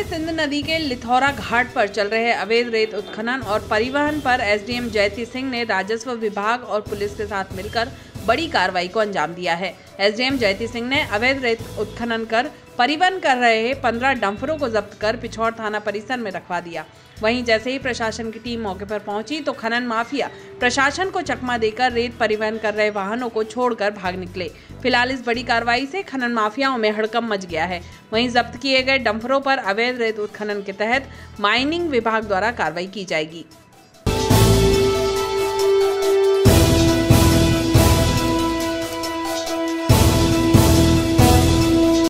सिंध नदी के लिथौरा घाट पर चल रहे अवैध रेत उत्खनन और परिवहन पर एसडीएम जयति सिंह ने राजस्व विभाग और पुलिस के साथ मिलकर बड़ी कार्रवाई को अंजाम दिया है। एसडीएम जयति सिंह ने अवैध रेत उत्खनन कर परिवहन कर रहे 15 डंफरों को जब्त कर पिछौर थाना परिसर में रखवा दिया। वहीं जैसे ही प्रशासन की टीम मौके पर पहुंची तो खनन माफिया प्रशासन को चकमा देकर रेत परिवहन कर रहे वाहनों को छोड़कर भाग निकले। फिलहाल इस बड़ी कार्रवाई से खनन माफियाओं में हड़कंप मच गया है। वहीं जब्त किए गए डंफरों पर अवैध रेत उत्खनन के तहत माइनिंग विभाग द्वारा कार्रवाई की जाएगी।